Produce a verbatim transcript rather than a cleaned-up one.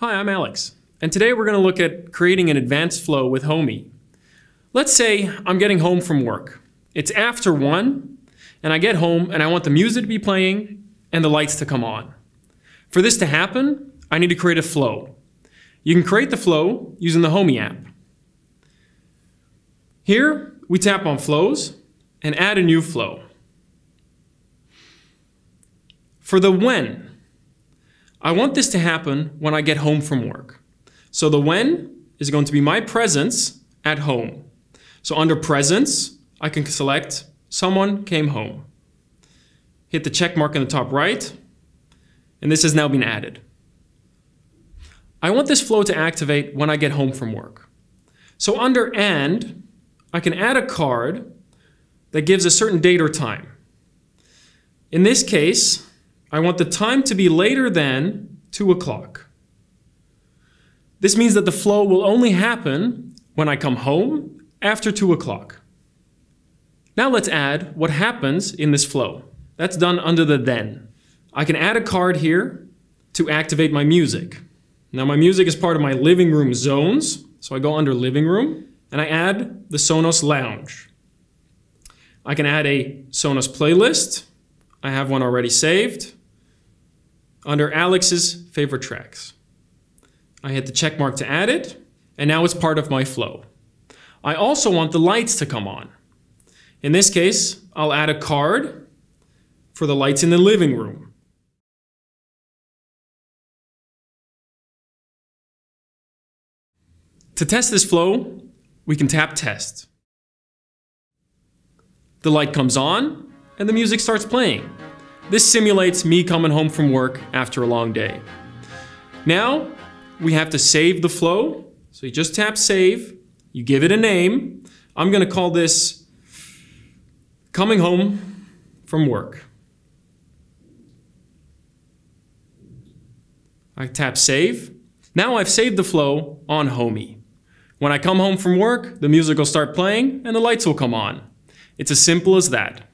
Hi, I'm Alex, and today we're going to look at creating an advanced flow with Homey. Let's say I'm getting home from work. It's after one, and I get home and I want the music to be playing and the lights to come on. For this to happen, I need to create a flow. You can create the flow using the Homey app. Here, we tap on Flows and add a new flow. For the when, I want this to happen when I get home from work. So the when is going to be my presence at home. So under presence, I can select someone came home. Hit the check mark in the top right, and this has now been added. I want this flow to activate when I get home from work. So under and, I can add a card that gives a certain date or time. In this case, I want the time to be later than two o'clock. This means that the flow will only happen when I come home after two o'clock. Now let's add what happens in this flow. That's done under the then. I can add a card here to activate my music. Now my music is part of my living room zones, so I go under living room and I add the Sonos Lounge. I can add a Sonos playlist. I have one already saved under Alex's favorite tracks. I hit the check mark to add it, and now it's part of my flow. I also want the lights to come on. In this case, I'll add a card for the lights in the living room. To test this flow, we can tap Test. The light comes on, and the music starts playing. This simulates me coming home from work after a long day. Now, we have to save the flow. So you just tap Save, you give it a name. I'm gonna call this Coming Home from Work. I tap Save. Now I've saved the flow on Homey. When I come home from work, the music will start playing and the lights will come on. It's as simple as that.